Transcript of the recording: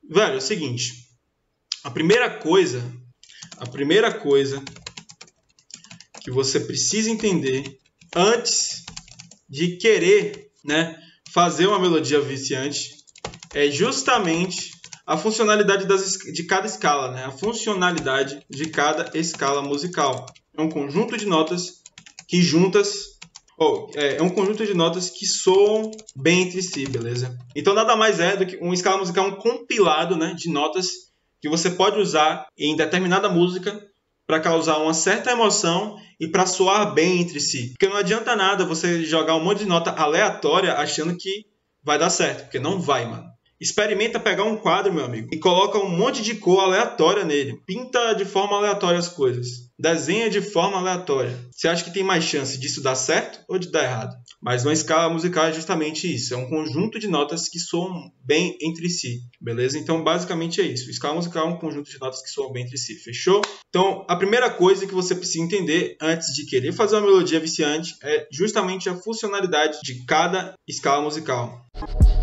Velho, é o seguinte. A primeira coisa que você precisa entender antes de querer, né, fazer uma melodia viciante é justamente a funcionalidade de cada escala, né? A funcionalidade de cada escala musical. É um conjunto de notas que juntas... é um conjunto de notas que soam bem entre si, beleza? Então nada mais é do que uma escala musical, um compilado, né, de notas que você pode usar em determinada música para causar uma certa emoção e para soar bem entre si. Porque não adianta nada você jogar um monte de nota aleatória achando que vai dar certo, porque não vai, mano. Experimenta pegar um quadro, meu amigo, e coloca um monte de cor aleatória nele. Pinta de forma aleatória as coisas. Desenha de forma aleatória. Você acha que tem mais chance disso dar certo ou de dar errado? Mas uma escala musical é justamente isso. É um conjunto de notas que soam bem entre si. Beleza? Então, basicamente é isso. Escala musical é um conjunto de notas que soam bem entre si. Fechou? Então, a primeira coisa que você precisa entender antes de querer fazer uma melodia viciante é justamente a funcionalidade de cada escala musical.